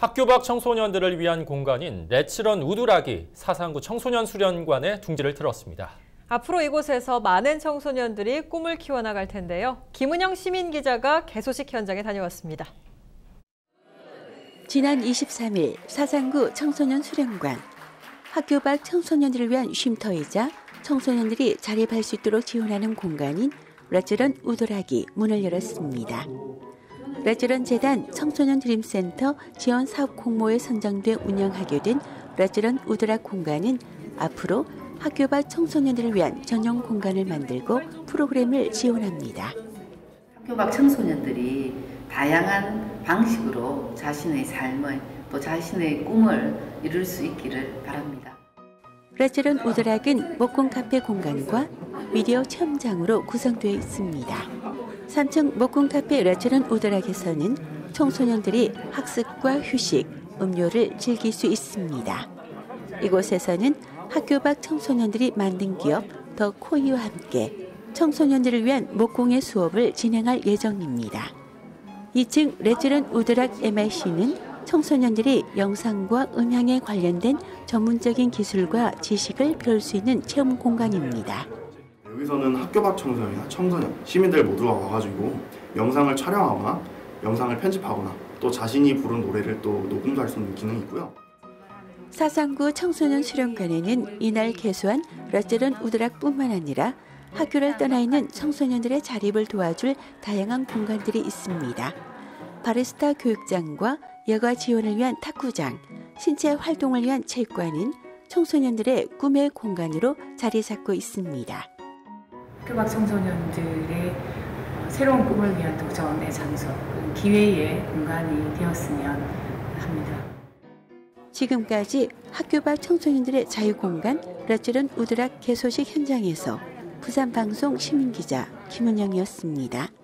학교 밖 청소년들을 위한 공간인 렛츠런 우드락이 사상구 청소년 수련관에 둥지를 틀었습니다. 앞으로 이곳에서 많은 청소년들이 꿈을 키워나갈 텐데요. 김은영 시민기자가 개소식 현장에 다녀왔습니다. 지난 23일 사상구 청소년 수련관. 학교 밖 청소년들을 위한 쉼터이자 청소년들이 자립할 수 있도록 지원하는 공간인 렛츠런 우드락이 문을 열었습니다. 렛츠런 재단 청소년 드림센터 지원 사업 공모에 선정돼 운영하게 된 렛츠런 우드락 공간은 앞으로 학교 밖 청소년들을 위한 전용 공간을 만들고 프로그램을 지원합니다. 학교 밖 청소년들이 다양한 방식으로 자신의 삶을 또 자신의 꿈을 이룰 수 있기를 바랍니다. 렛츠런 우드락은 목공 카페 공간과 미디어 체험장으로 구성되어 있습니다. 3층 목공 카페 렛츠런 우드락에서는 청소년들이 학습과 휴식, 음료를 즐길 수 있습니다. 이곳에서는 학교 밖 청소년들이 만든 기업 더 코이와 함께 청소년들을 위한 목공의 수업을 진행할 예정입니다. 2층 렛츠런 우드락 MIC는 청소년들이 영상과 음향에 관련된 전문적인 기술과 지식을 배울 수 있는 체험 공간입니다. 여기서는 학교 밖 청소년이나 청소년, 시민들 모두가 와가지고 영상을 촬영하거나 영상을 편집하거나 또 자신이 부른 노래를 또 녹음도 할 수 있는 기능이 있고요. 사상구 청소년 수련관에는 이날 개소한 렛츠런 우드락뿐만 아니라 학교를 떠나 있는 청소년들의 자립을 도와줄 다양한 공간들이 있습니다. 바리스타 교육장과 여가 지원을 위한 탁구장, 신체 활동을 위한 체육관은 청소년들의 꿈의 공간으로 자리 잡고 있습니다. 학교 밖 청소년들의 새로운 꿈을 위한 도전의 장소, 기회의 공간이 되었으면 합니다. 지금까지 학교 밖 청소년들의 자유공간 렛츠런 우드락 개소식 현장에서 부산방송 시민기자 김은영이었습니다.